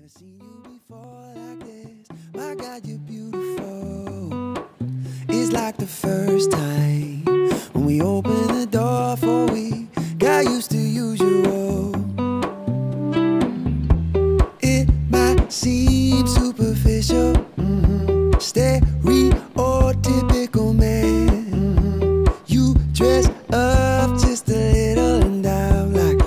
Never seen you before like this. My God, you're beautiful. It's like the first time when we opened the door for we got used to usual. It might seem superficial, stereotypical man. You dress up just a little and I'm like,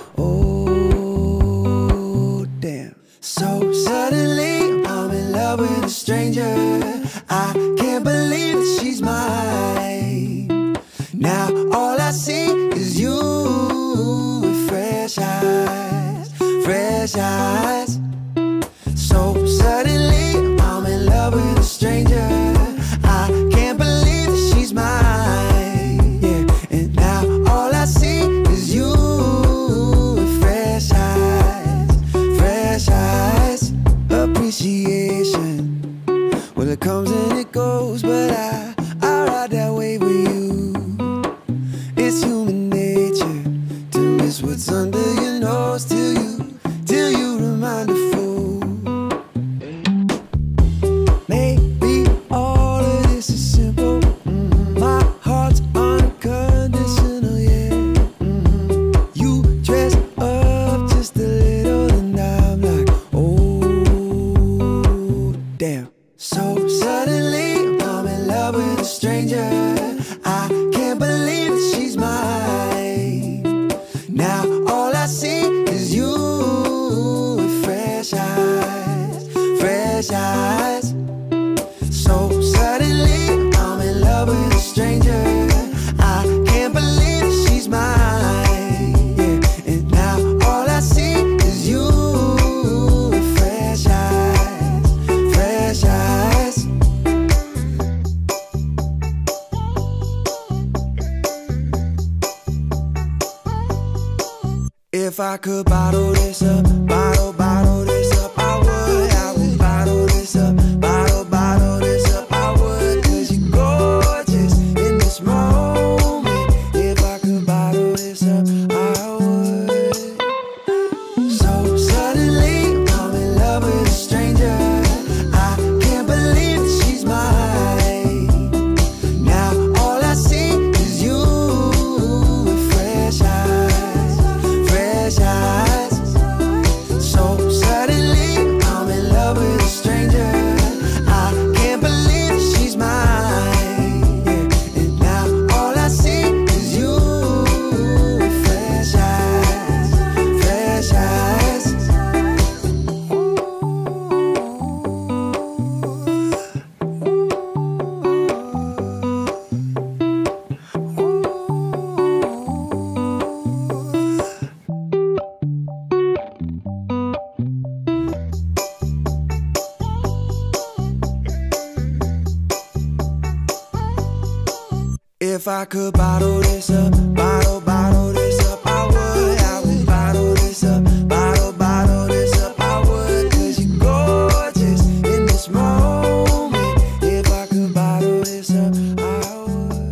oh damn. So suddenly I'm in love with a stranger. I can't believe that she's mine. Now all I see is you with fresh eyes, fresh eyes. So suddenly I'm in love with a stranger. I can't believe that she's mine. Yeah, and now all I see is you with fresh eyes, fresh eyes. Appreciation, well it comes and it goes, but I ride that wave with you. It's human nature to miss what's under your nose till you remind a fool. Maybe all of this is simple. My heart's unconditional, yeah. You dress up just a little and I'm like, oh damn. So suddenly I'm in love with a stranger. I can't believe that she's mine. Now all I see is you with fresh eyes, fresh eyes. So suddenly I'm in love with a stranger. I can't believe that she's mine. Yeah, and now all I see is you with fresh eyes, fresh eyes. If I could bottle this up, bottle this up, I would bottle this up, bottle this up, I would. 'Cause you're gorgeous in this moment. If I could bottle this up, I would. So suddenly I'm in love with a stranger. I can't believe that she's mine. Now all I see is you with fresh eyes, fresh eyes. So suddenly I'm in love with a stranger. I can't believe that she's mine. Yeah, and now all I see is you with fresh eyes, fresh eyes. If I could bottle this up, bottle this up, I would bottle this up, bottle this up, I would. 'Cause you're gorgeous in this moment. If I could bottle this up, I would.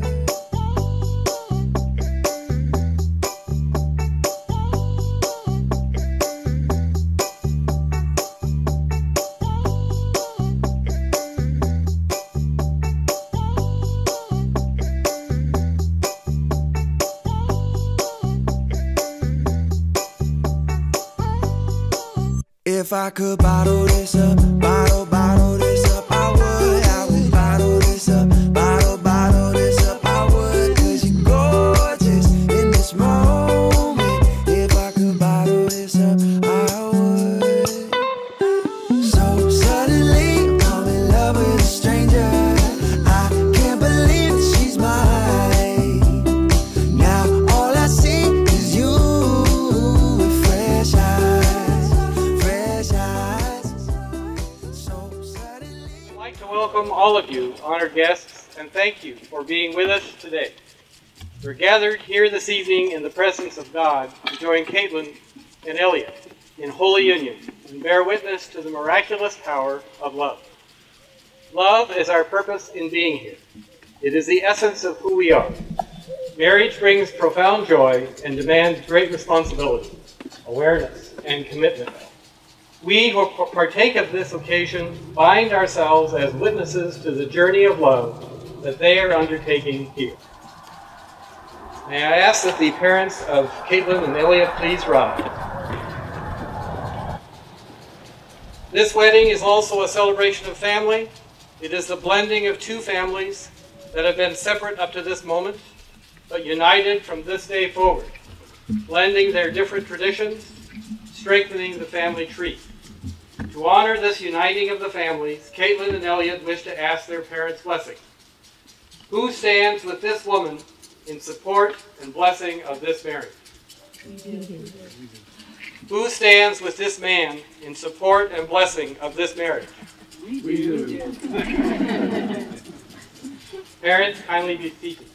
If I could bottle this up, bottle this up, I would bottle this up, bottle this up, I would. 'Cause you're gorgeous in this moment. If I could bottle this up, I would. So suddenly I'm in love with a stranger. I can't believe that she's mine. Now all I see is you with fresh eyes, fresh eyes. So suddenly I'd like to welcome all of you, honored guests, and thank you for being with us today. We're gathered here this evening in the presence of God to join Katelyn and Elliott in holy union and bear witness to the miraculous power of love. Love is our purpose in being here. It is the essence of who we are. Marriage brings profound joy and demands great responsibility, awareness, and commitment. We who partake of this occasion bind ourselves as witnesses to the journey of love that they are undertaking here. May I ask that the parents of Katelyn and Elliott please rise. This wedding is also a celebration of family. It is the blending of two families that have been separate up to this moment, but united from this day forward, blending their different traditions, strengthening the family tree. To honor this uniting of the families, Katelyn and Elliott wish to ask their parents' blessing. Who stands with this woman in support and blessing of this marriage? Who stands with this man in support and blessing of this marriage? We do. Parents, kindly be seated.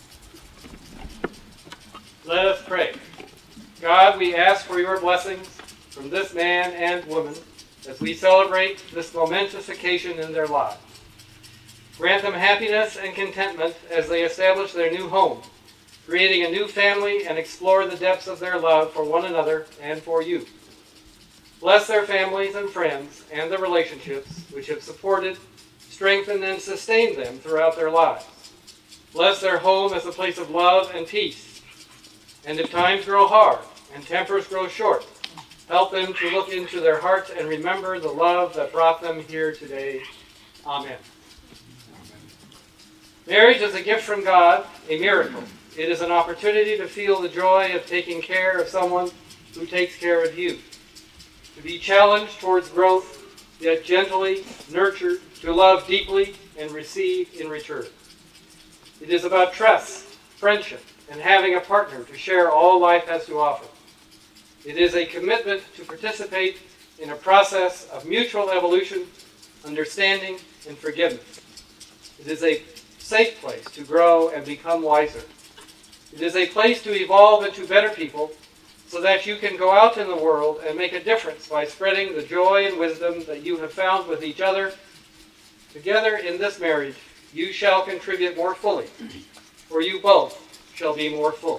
Let us pray. God, we ask for your blessings from this man and woman as we celebrate this momentous occasion in their lives. Grant them happiness and contentment as they establish their new home, creating a new family and explore the depths of their love for one another and for you. Bless their families and friends and the relationships which have supported, strengthened, and sustained them throughout their lives. Bless their home as a place of love and peace. And if times grow hard and tempers grow short, help them to look into their hearts and remember the love that brought them here today. Amen. Marriage is a gift from God, a miracle. It is an opportunity to feel the joy of taking care of someone who takes care of you. To be challenged towards growth, yet gently nurtured, to love deeply and receive in return. It is about trust, friendship, and having a partner to share all life has to offer. It is a commitment to participate in a process of mutual evolution, understanding, and forgiveness. It is a safe place to grow and become wiser. It is a place to evolve into better people so that you can go out in the world and make a difference by spreading the joy and wisdom that you have found with each other. Together in this marriage, you shall contribute more fully, for you both shall be more full.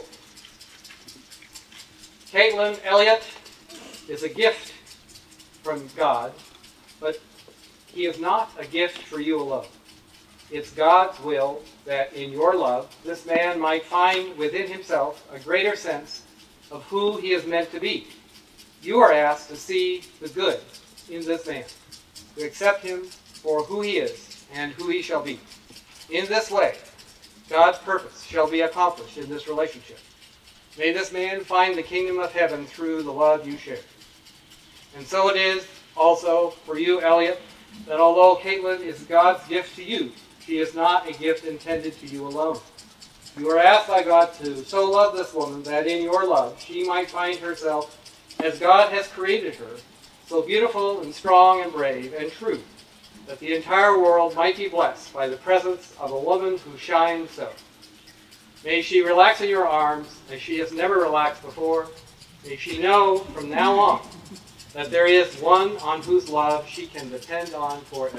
Katelyn Elliott is a gift from God, but he is not a gift for you alone. It's God's will that in your love, this man might find within himself a greater sense of who he is meant to be. You are asked to see the good in this man, to accept him for who he is and who he shall be. In this way, God's purpose shall be accomplished in this relationship. May this man find the kingdom of heaven through the love you share. And so it is also for you, Elliott, that although Katelyn is God's gift to you, she is not a gift intended to you alone. You are asked by God to so love this woman that in your love she might find herself as God has created her, so beautiful and strong and brave and true, that the entire world might be blessed by the presence of a woman who shines so. May she relax in your arms as she has never relaxed before. May she know from now on that there is one on whose love she can depend on forever.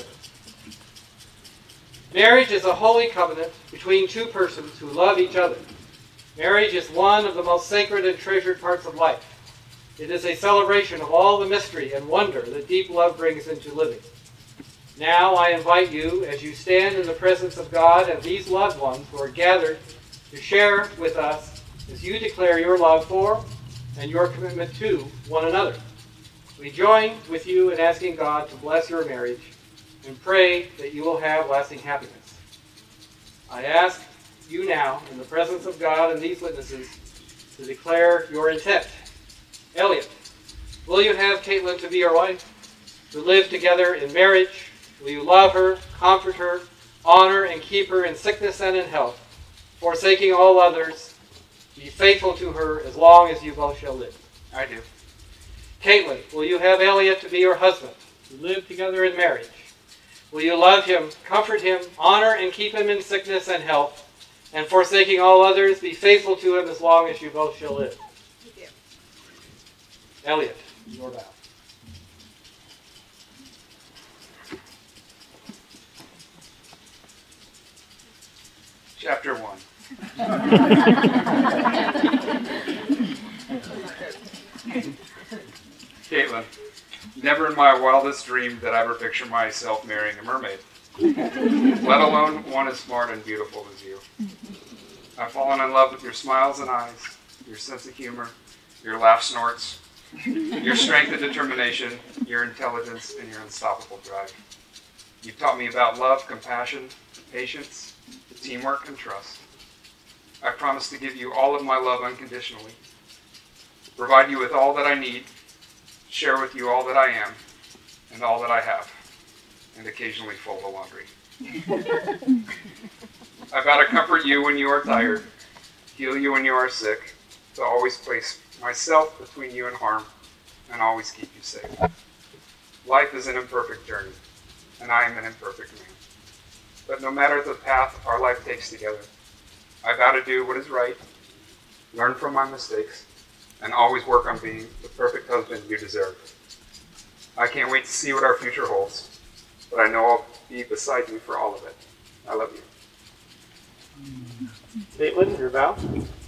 Marriage is a holy covenant between two persons who love each other. Marriage is one of the most sacred and treasured parts of life. It is a celebration of all the mystery and wonder that deep love brings into living. Now I invite you, as you stand in the presence of God and these loved ones who are gathered, to share with us as you declare your love for and your commitment to one another. We join with you in asking God to bless your marriage and pray that you will have lasting happiness. I ask you now, in the presence of God and these witnesses, to declare your intent. Elliott, will you have Katelyn to be your wife, to live together in marriage? Will you love her, comfort her, honor and keep her in sickness and in health, forsaking all others, be faithful to her as long as you both shall live? I do. Katelyn, will you have Elliott to be your husband, to live together in marriage? Will you love him, comfort him, honor and keep him in sickness and health, and forsaking all others, be faithful to him as long as you both shall live? Elliott, your vow. Chapter 1. Katelyn, Never in my wildest dream did I ever picture myself marrying a mermaid, let alone one as smart and beautiful as you. I've fallen in love with your smiles and eyes, your sense of humor, your laugh snorts, your strength and determination, your intelligence, and your unstoppable drive. You've taught me about love, compassion, patience, teamwork, and trust. I promise to give you all of my love unconditionally, provide you with all that I need, share with you all that I am and all that I have, and occasionally fold the laundry. I vow to comfort you when you are tired, heal you when you are sick, to always place myself between you and harm, and always keep you safe. Life is an imperfect journey, and I am an imperfect man. But no matter the path our life takes together, I vow to do what is right, learn from my mistakes, and always work on being the perfect husband you deserve. I can't wait to see what our future holds, but I know I'll be beside you for all of it. I love you. Katelyn, your vow?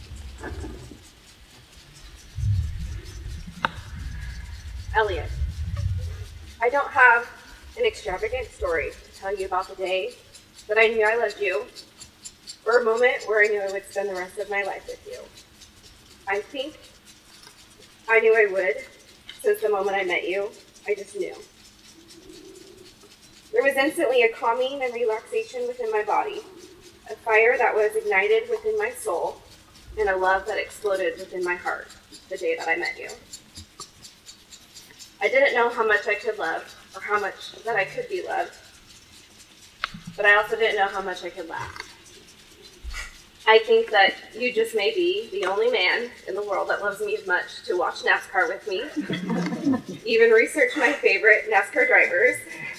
Elliott, I don't have an extravagant story to tell you about the day that I knew I loved you, or a moment where I knew I would spend the rest of my life with you. I think I knew I would since the moment I met you. I just knew. There was instantly a calming and relaxation within my body, a fire that was ignited within my soul, and a love that exploded within my heart the day that I met you. I didn't know how much I could love, or how much that I could be loved, but I also didn't know how much I could laugh. I think that you just may be the only man in the world that loves me as much to watch NASCAR with me, even research my favorite NASCAR drivers.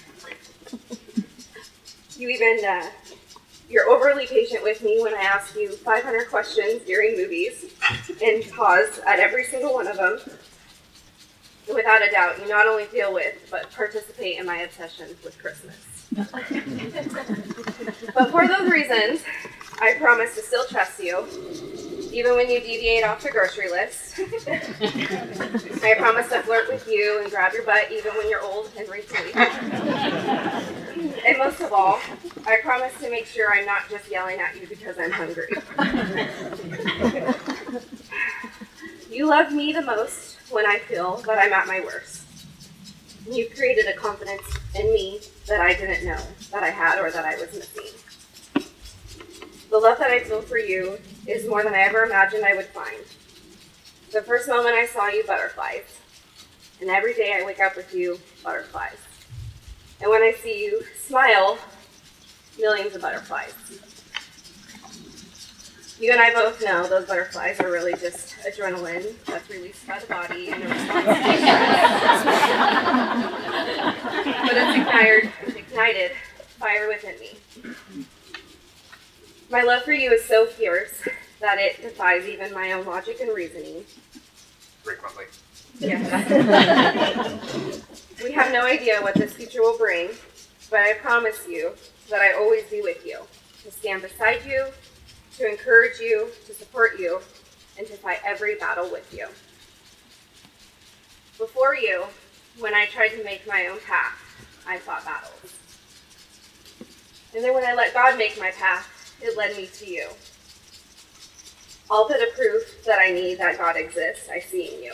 You're overly patient with me when I ask you 500 questions during movies and pause at every single one of them. Without a doubt, you not only deal with, but participate in my obsession with Christmas. But for those reasons, I promise to still trust you, even when you deviate off the grocery list. I promise to flirt with you and grab your butt even when you're old and wrinkly. And most of all, I promise to make sure I'm not just yelling at you because I'm hungry. You love me the most when I feel that I'm at my worst. You've created a confidence in me that I didn't know that I had or that I was missing. The love that I feel for you is more than I ever imagined I would find. The first moment I saw you, butterflies. And every day I wake up with you, butterflies. And when I see you smile, millions of butterflies. You and I both know those butterflies are really just adrenaline that's released by the body in a response to stress. But it's ignited fire within me. My love for you is so fierce that it defies even my own logic and reasoning. Frequently. Yes. We have no idea what this future will bring, but I promise you that I always be with you, to stand beside you, to encourage you, to support you, and to fight every battle with you. Before you, when I tried to make my own path, I fought battles. And then when I let God make my path, it led me to you. All the proof that I need that God exists, I see in you.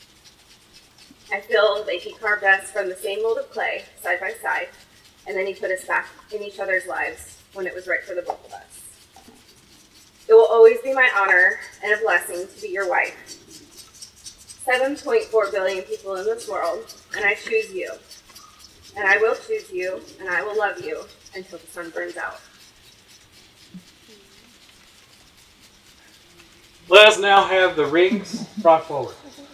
I feel that He carved us from the same mold of clay, side by side, and then He put us back in each other's lives when it was right for the both of us. It will always be my honor and a blessing to be your wife. 7.4 billion people in this world, and I choose you. And I will choose you, and I will love you until the sun burns out. Let us now have the rings brought forward.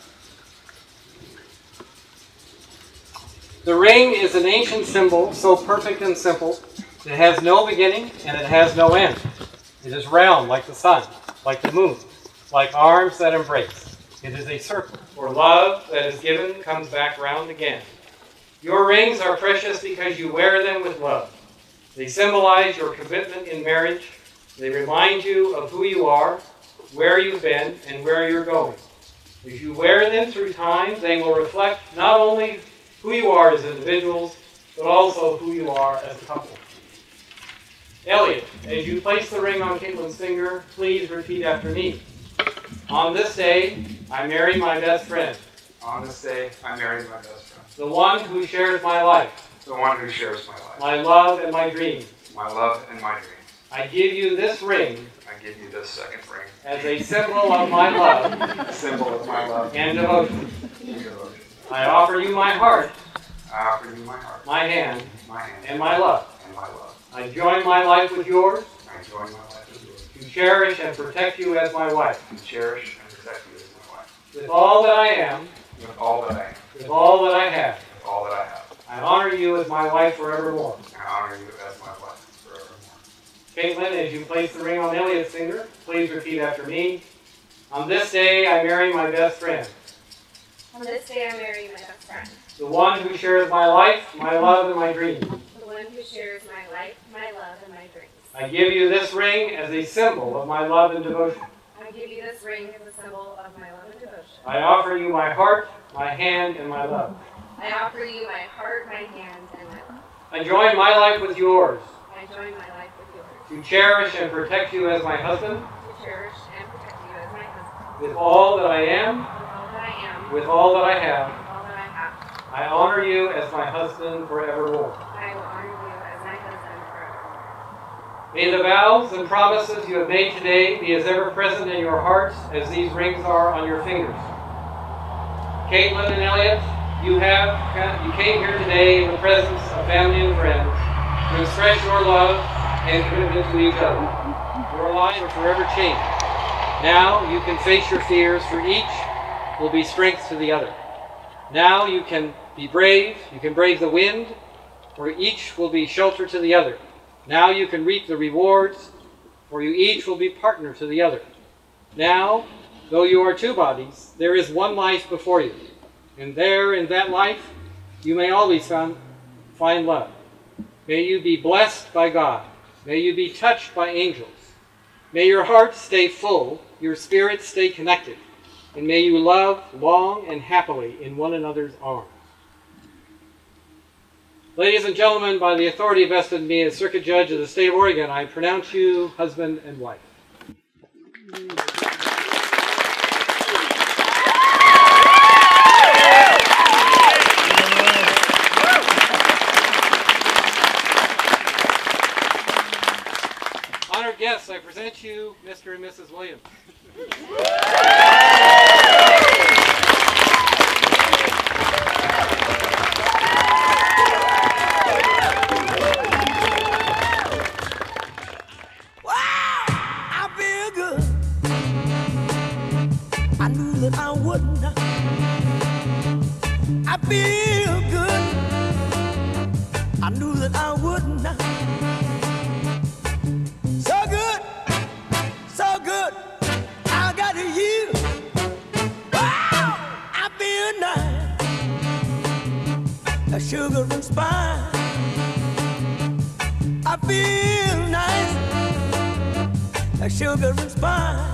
The ring is an ancient symbol, so perfect and simple. It has no beginning and it has no end. It is round like the sun, like the moon, like arms that embrace. It is a circle, for love that is given comes back round again. Your rings are precious because you wear them with love. They symbolize your commitment in marriage. They remind you of who you are, where you've been, and where you're going. If you wear them through time, they will reflect not only who you are as individuals, but also who you are as a couple. Elliott, as you place the ring on Katelyn's finger, please repeat after me. On this day, I marry my best friend. On this day, I marry my best friend. The one who shares my life. The one who shares my life. My love and my dreams. My love and my dreams. I give you this ring. I give you this second ring. As a symbol of my love. A symbol of my love. And devotion. And devotion. I offer you my heart. I offer you my heart. My hand. My hand. And my love. And my love. I join my life with yours. I join my life with yours. To cherish and protect you as my wife. To cherish and protect you as my wife. With all that I am. With all that I am. With all that I have. With all that I have. I honor you as my wife forevermore. I honor you as my wife forevermore. Caitlin, as you place the ring on Elliott's finger, please repeat after me. On this day, I marry my best friend. On this day, I marry my best friend. The one who shares my life, my love, and my dreams. The one who shares my life, my love, and my dreams. I give you this ring as a symbol of my love and devotion. I give you this ring as a symbol of my love and devotion. I offer you my heart, my hand, and my love. I offer you my heart, my hand, and my love. I join my life with yours. I join my life with yours. To cherish and protect you as my husband. To cherish and protect you as my husband. With all that I am. With all that I am. With all that I have. With all that I have. I honor you as my husband forevermore. I will honor you as my husband forever. May the vows and promises you have made today be as ever present in your hearts as these rings are on your fingers. Katelyn and Elliott, you came here today in the presence of family and friends to express your love and commitment to each other. Your lives are forever changed. Now you can face your fears, for each will be strength to the other. Now you can be brave, you can brave the wind, for each will be shelter to the other. Now you can reap the rewards, for you each will be partner to the other. Now, though you are two bodies, there is one life before you. And there, in that life, you may always find love. May you be blessed by God. May you be touched by angels. May your heart stay full, your spirit stay connected, and may you love long and happily in one another's arms. Ladies and gentlemen, by the authority vested in me as Circuit Judge of the State of Oregon, I pronounce you husband and wife. Honored guests, I present you Mr. and Mrs. Williams. That I wouldn't. I feel good. I knew that I wouldn't. So good, so good. I got you. Wow, I feel nice. A sugar and spice. I feel nice. A sugar and spice.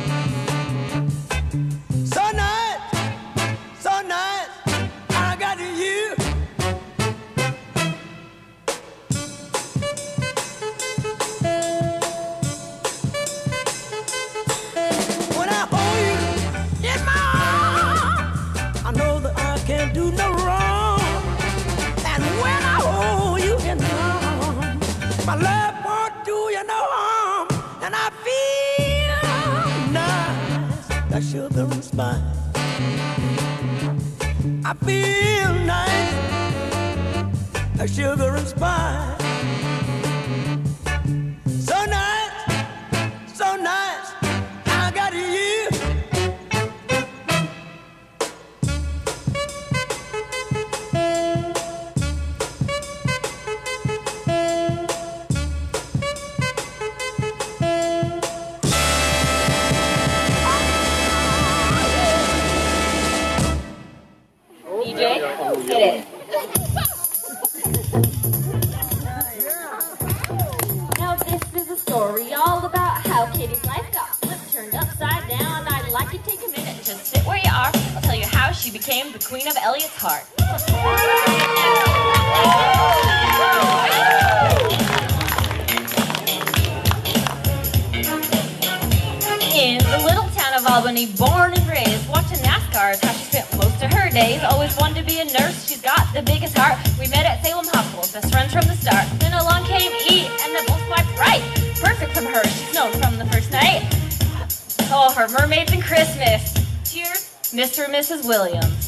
My love won't do you no harm, and I feel nice, like sugar and spice. I feel nice, like sugar and spice. So nice, so nice, I got you. Hit it. Now this is a story all about how Kitty's life got flipped, turned upside down. I'd like you to take a minute and just sit where you are. I'll tell you how how she became the queen of Elliott's heart. In the little town of Albany, born and raised, watching NASCAR is how she spent most of her days. Always wanted to be a nurse, she's got the biggest heart. We met at Salem Hospital, best friends from the start. Then along came E, and they both swiped right. Perfect from her, she's known from the first night. Oh, her mermaids and Christmas. Cheers, Mr. and Mrs. Williams.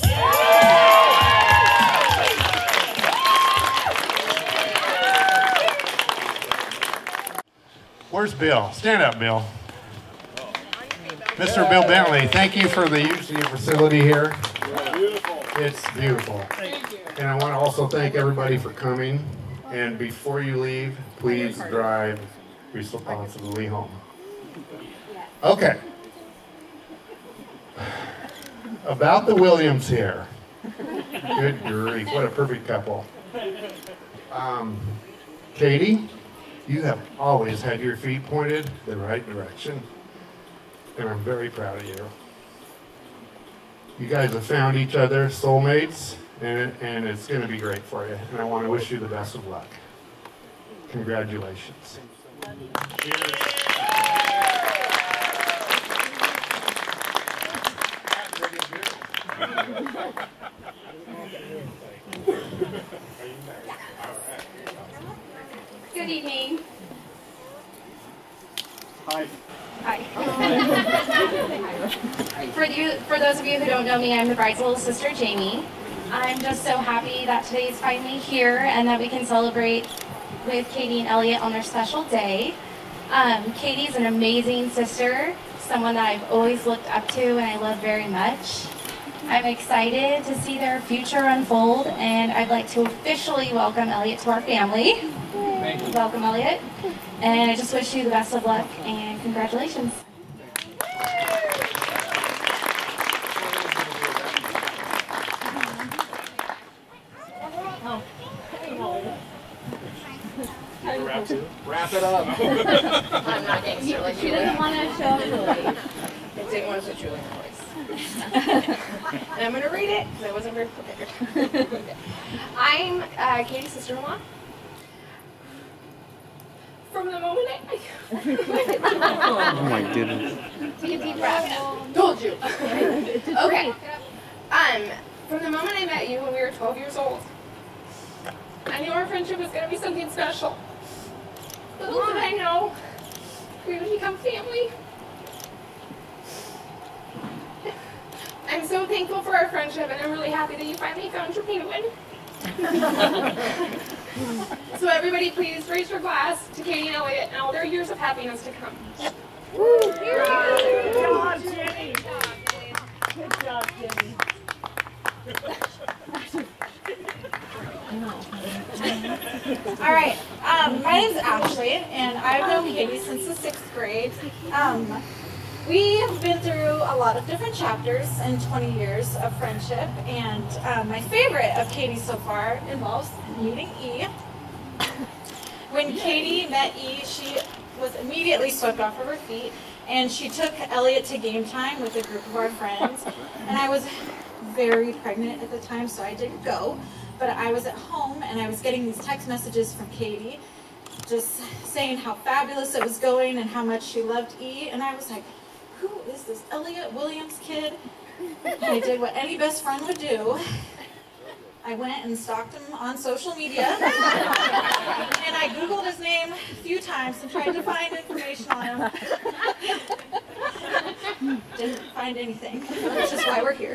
Where's Bill? Stand up, Bill. Mr. Bill Bentley, thank you for the use of your facility here. Beautiful. It's beautiful. Thank you. And I want to also thank everybody for coming. And before you leave, please drive responsibly home. Okay. About the Williams here. Good grief, what a perfect couple. Katie, you have always had your feet pointed the right direction. And I'm very proud of you. You guys have found each other, soulmates, and it's going to be great for you. And I want to wish you the best of luck. Congratulations. Cheers. Good evening. Hi. Hi. For those of you who don't know me, I'm the bride's little sister, Jamie. I'm just so happy that today's finally here and that we can celebrate with Katie and Elliott on their special day. Katie's an amazing sister, someone that I've always looked up to and I love very much. I'm excited to see their future unfold, and I'd like to officially welcome Elliott to our family. Welcome, Elliott. And I just wish you the best of luck and congratulations. Wrap it up. I'm not gangster like she doesn't want to show Julie. I didn't want to show Julie her voice. And I'm going to read it because I wasn't very prepared. I'm Katie's sister-in-law. From the moment Oh my goodness. Take a deep breath. Told you. Okay. From the moment I met you when we were 12 years old, I knew our friendship was going to be something special. Little did I know we would become family. I'm so thankful for our friendship, and I'm really happy that you finally found your penguin. So everybody please raise your glass to Katie and Elliott and all their years of happiness to come. Good job, Jenny. Good job, Jenny. All right, my name's Ashley, and I've known Katie since the 6th grade. We have been through a lot of different chapters in 20 years of friendship, and my favorite of Katie so far involves meeting E. When Katie met E, she was immediately swept off of her feet, and she took Elliott to game time with a group of our friends, and I was very pregnant at the time, so I didn't go. But I was at home and I was getting these text messages from Katie just saying how fabulous it was going and how much she loved E. And I was like, who is this Elliott Williams kid? And I did what any best friend would do. I went and stalked him on social media. And I Googled his name a few times and tried to find information on him. Didn't find anything, which is why we're here.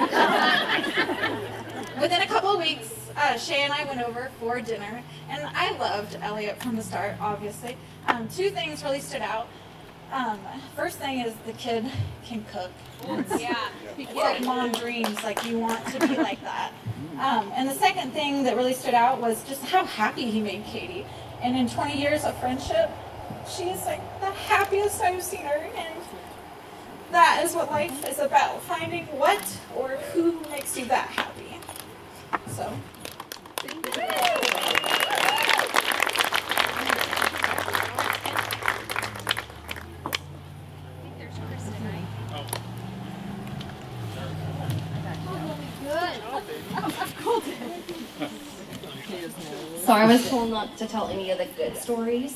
Within a couple of weeks, Shay and I went over for dinner, and I loved Elliott from the start, obviously. Two things really stood out. First thing is the kid can cook. It's like mom dreams, like you want to be like that. And the second thing that really stood out was just how happy he made Katie. And in 20 years of friendship, she's like the happiest I've seen her, and that is what life is about, finding what or who makes you that happy. So. So I was told not to tell any of the good stories.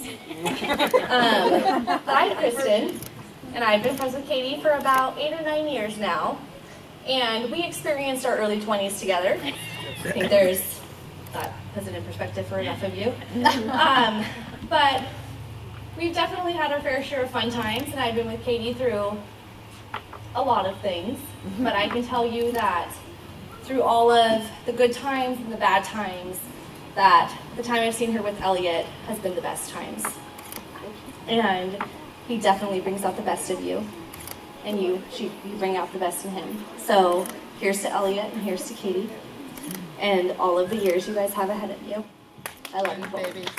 But I'm Kristen, and I've been friends with Katie for about 8 or 9 years now. And we experienced our early 20s together. I think that puts it in perspective for enough of you. But we've definitely had our fair share of fun times, and I've been with Katie through a lot of things. But I can tell you that through all of the good times and the bad times, that the time I've seen her with Elliott has been the best times. And he definitely brings out the best of you. And you bring out the best in him. So here's to Elliott and here's to Katie. And all of the years you guys have ahead of you. I love you both. Baby.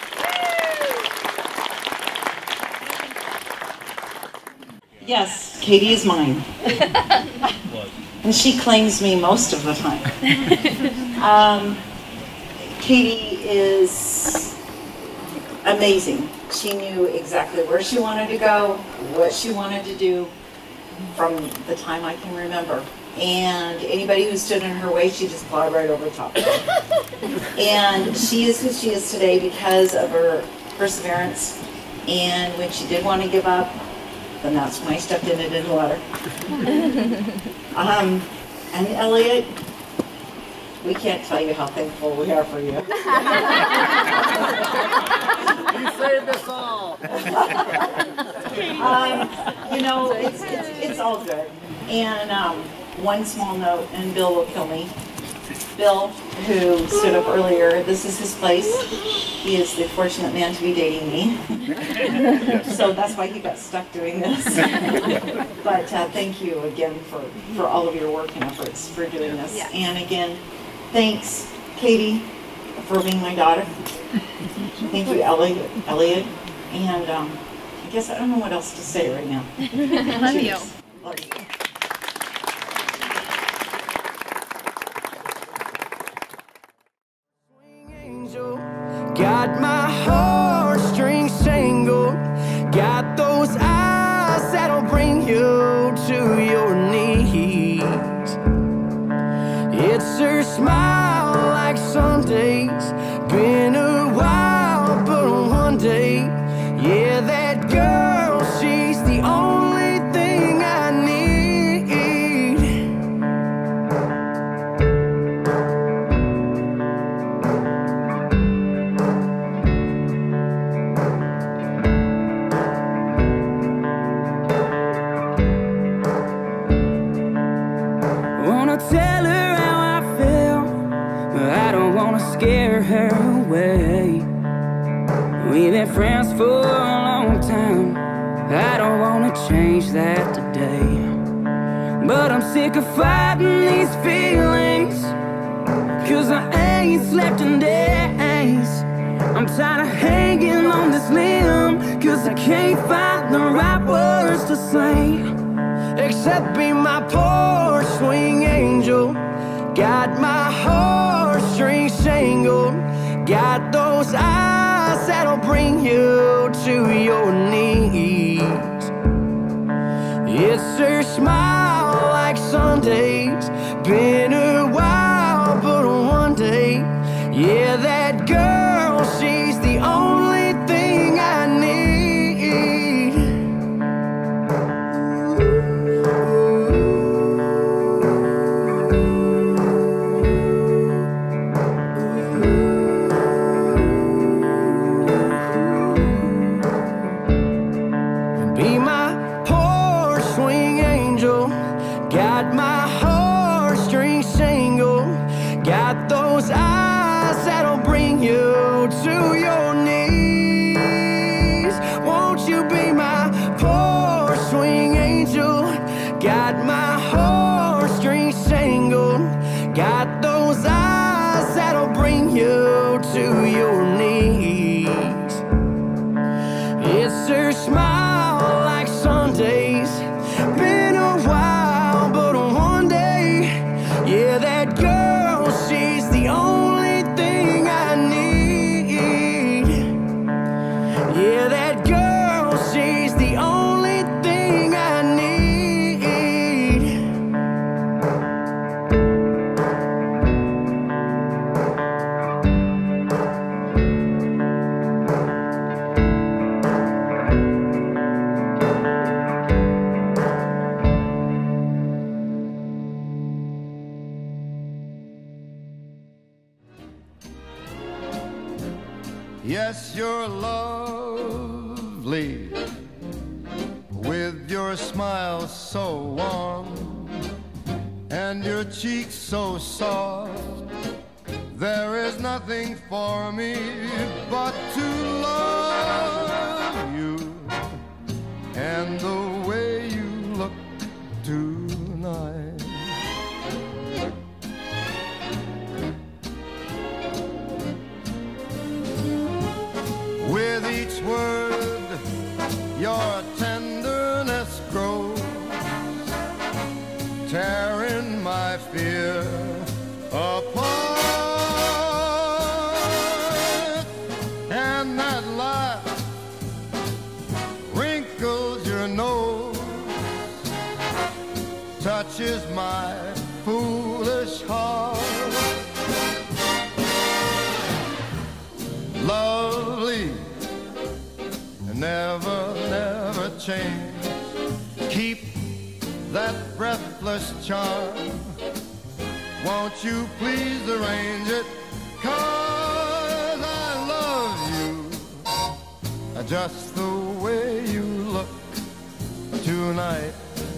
Yes, Katie is mine. And she claims me most of the time. Katie is amazing. She knew exactly where she wanted to go, what she wanted to do from the time I can remember. And anybody who stood in her way, she just plowed right over the top of it. And she is who she is today because of her perseverance. And when she did want to give up, then that's when I stepped in and didn't let her. And Elliott, we can't tell you how thankful we are for you. You saved us all. You know, it's all good. And one small note, and Bill will kill me. Bill, who stood up earlier, this is his place. He is the fortunate man to be dating me. So that's why he got stuck doing this. But thank you again for all of your work and efforts for doing this. Yeah. And again, thanks, Katie, for being my daughter. Thank you, Elliott. And I guess I don't know what else to say right now. Love you. Love you. Got my heartstrings tangled, got those eyes that'll bring you to your knees. It's her smile like some days, been a while, but one day, yeah, that girl, she's the only thing I need. Wanna tell her how I feel, but I don't wanna scare her away. We've been friends for a long time, I don't wanna change that today. But I'm sick of fighting these feelings, cause I ain't slept in days. I'm tired of hanging on this limb, cause I can't find the right words to say. Except be my poor swing angel, got my heartstrings tangled, got those eyes that'll bring you to your knees. It's her smile like Sundays, been a while, but one day, yeah, that girl, she's the only thing I need. Be my poor swing angel, got my heartstrings tangled, got those eyes that'll bring you to your knees. Won't you be my poor swing angel, got my heartstrings tangled, got those eyes that'll bring you to your knees. It's her smile like Sundays, been a while, but one day, yeah, that girl, she's the only thing I need. Yeah, that girl, she's the only thing I need. Yes, you're lovely, with your smile so warm and your cheeks so soft. There is nothing for me but to love you and the way you look tonight. With each word, your tenderness grows, tearing my fear apart. And that laugh wrinkles your nose, touches my foolish heart. Lovely, never, never change. Keep that breathless charm. Won't you please arrange it? 'Cause I love you just the way you look tonight.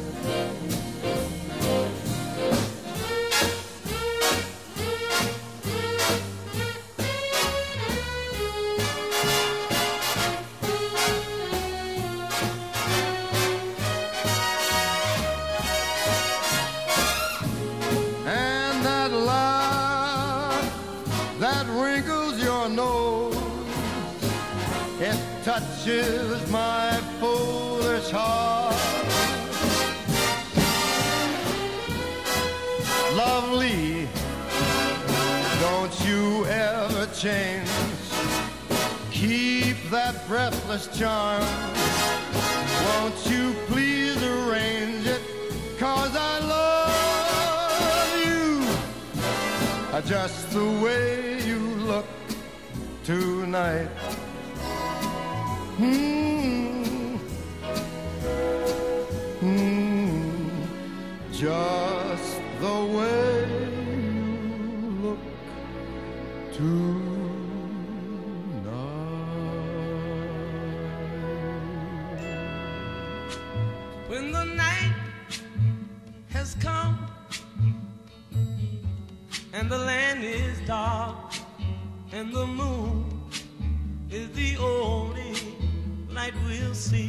It touches my foolish heart. Lovely, don't you ever change. Keep that breathless charm. Won't you please arrange it? 'Cause I love you just the way you look tonight. Just the way you look tonight. When the night has come and the land is dark and the moon is the only light we'll see.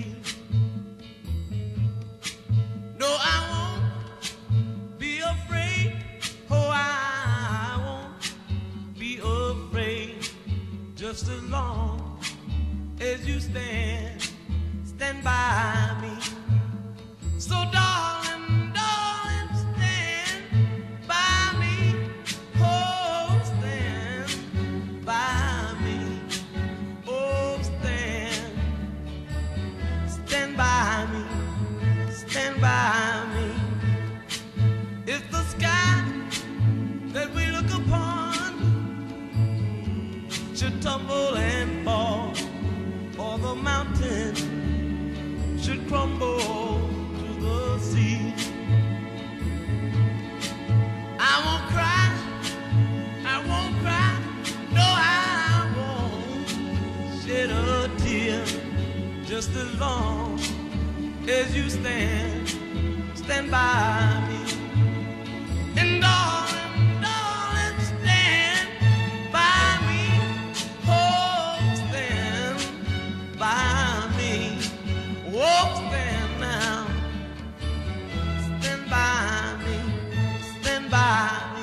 No, I won't be afraid. Oh, I won't be afraid. Just as long as you stand by me. So darling, darling, stand by me. Oh, stand by me. Oh, stand by me, stand by me. If the sky that we look upon should tumble and fall, or the mountain should crumble to the sea, I won't cry, I won't cry, no, I won't shed a tear. Just as long as you stand by me. And darling, darling, stand by me. Oh, stand by me. Oh, stand now. Stand by me. Stand by me.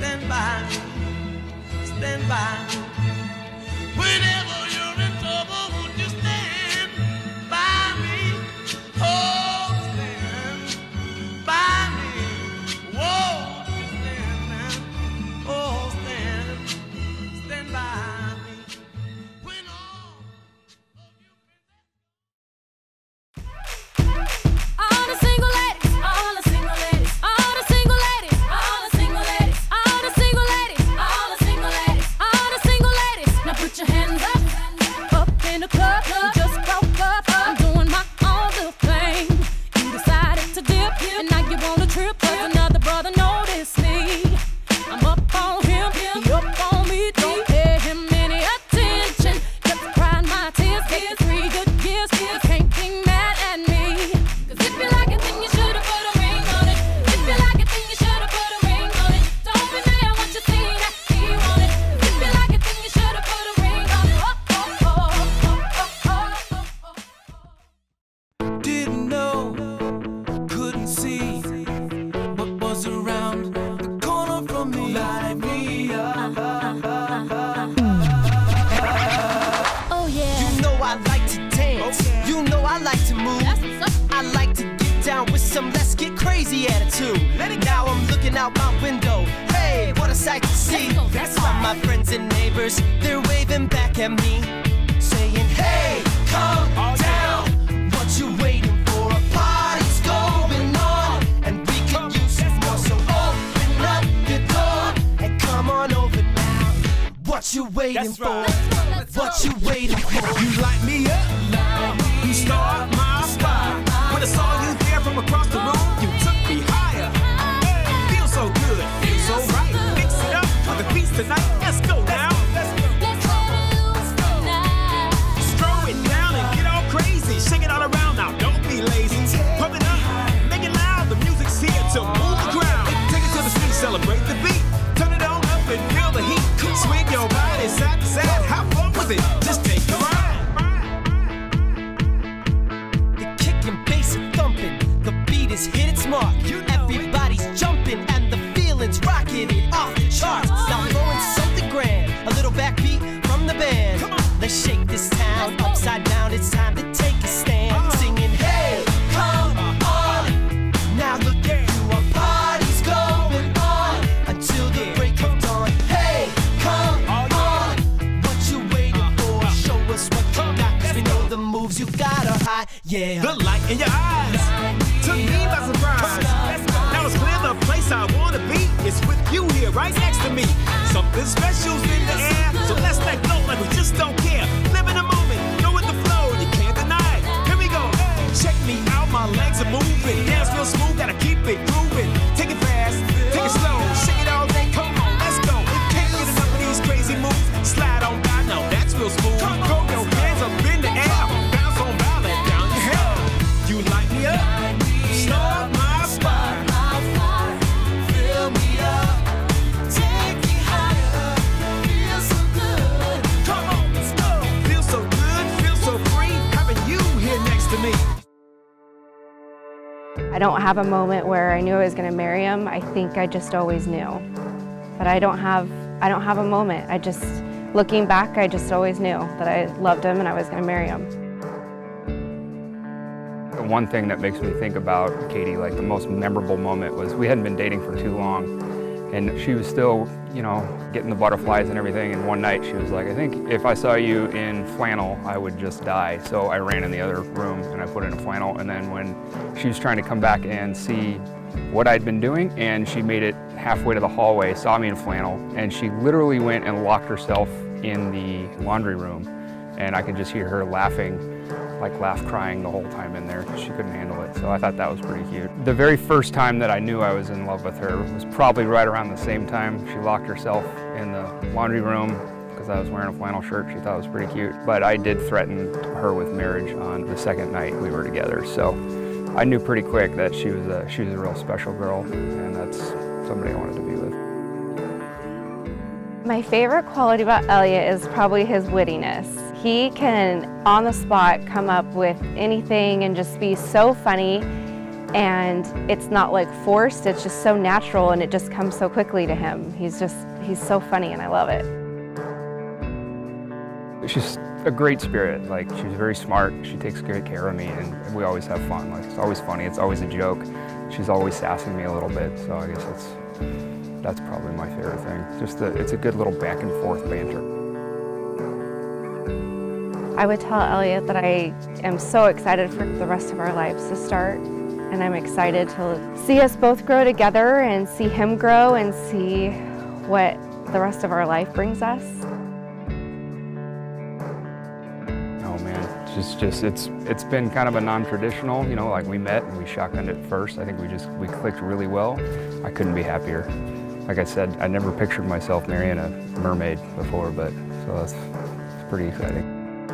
Stand by me. Whenever you're in trouble, me up. Oh yeah. You know I like to dance. You know I like to move. I like to get down with some let's get crazy attitude. Now I'm looking out my window. Hey, what a sight to see. That's why my friends and neighbors, they're waving back at me, saying, hey, come down. What you waiting for? A party's going on, and we could use some more. So open up your door and come on over now. What you waiting for? What you waiting for? You light me up, you start my fire. When I saw you there from across the room, you took me higher. Hey, feel so good, feel so right. Mix it up for the beats tonight. Let's go now. Stroll it down and get all crazy. Shake it all around now, don't be lazy. Pump it up, make it loud. The music's here to move the crowd. Take it to the street, celebrate the beat. Turn it on up and feel the heat. Swing your body side to side. Have fun with it. Just take a ride. The kick and bass are thumping. The beat is hit its mark. Everybody's jumping and the feeling's rocking it off the charts. Now throwing something grand. A little backbeat from the band. Let's shake this town upside down. It's time to take a stand. Singing, hey, come on. Now look at you. Our party's going on until the break of dawn. Hey, come on. What you waiting for? Show us what you got. 'Cause we know the moves you got are high. Yeah. The light in your eyes took me by surprise. Now it's clear the place I wanna be is with you here right next to me. Something special's in the air, so let's let go like we just don't care. Live in the moment, go with the flow, you can't deny it. Here we go. Check me out, my legs are moving. Dance real smooth, gotta keep it grooving. Take it fast, take it slow, shake it all day. Come on, let's go. Can't get enough of these crazy moves. Slide on by, now that's real smooth. Throw your hands up in the air, bounce on by, let down your hair. You light me up, start my fire. Fill me up, take me higher. Feel so good. Come on, let's go. Feel so good, feel so free, having you here next to me. I don't have a moment where I knew I was going to marry him. I think I just always knew. But I don't have a moment. Looking back, I just always knew that I loved him and I was going to marry him. One thing that makes me think about Katie, like the most memorable moment, was we hadn't been dating for too long, and she was still, you know, getting the butterflies and everything, and one night she was like, I think if I saw you in flannel, I would just die. So I ran in the other room and I put in a flannel, and then when she was trying to come back and see what I'd been doing, and she made it halfway to the hallway, saw me in flannel, and she literally went and locked herself in the laundry room, and I could just hear her laughing, like crying the whole time in there. She couldn't handle it, so I thought that was pretty cute. The very first time that I knew I was in love with her was probably right around the same time she locked herself in the laundry room because I was wearing a flannel shirt. She thought it was pretty cute, but I did threaten her with marriage on the second night we were together, so I knew pretty quick that she was a real special girl, and that's somebody I wanted to be with. My favorite quality about Elliott is probably his wittiness. He can, on the spot, come up with anything and just be so funny, and it's not like forced, it's just so natural and it just comes so quickly to him. He's so funny and I love it. She's a great spirit. Like, she's very smart, she takes great care of me, and we always have fun. Like, it's always funny, it's always a joke. She's always sassing me a little bit, so I guess that's probably my favorite thing. It's a good little back and forth banter. I would tell Elliott that I am so excited for the rest of our lives to start, and I'm excited to see us both grow together and see him grow and see what the rest of our life brings us. Oh man, it's been kind of a non-traditional, you know, like we met and we shotgunned it first. I think we clicked really well. I couldn't be happier. Like I said, I never pictured myself marrying a mermaid before, but so it's pretty exciting.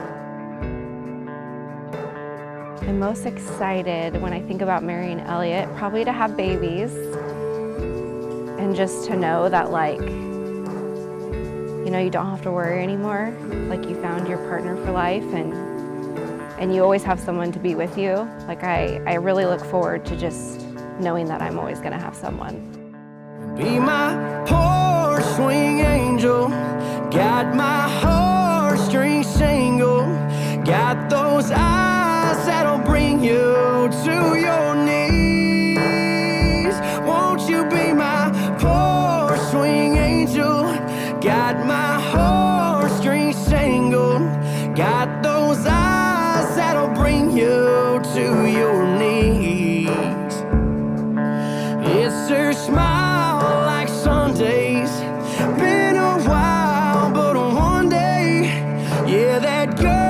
I'm most excited when I think about marrying Elliott, probably to have babies and just to know that, like, you know, you don't have to worry anymore. Like, you found your partner for life and you always have someone to be with you. Like, I really look forward to just knowing that I'm always gonna have someone. Be my horse swinging got my heartstrings tangled, got those eyes that'll bring you to your knees. Won't you be my porch swing angel? Got my heartstrings tangled, got those eyes that'll bring you to your knees. It's her smile like Sundays. Been a while, but one day, yeah, that girl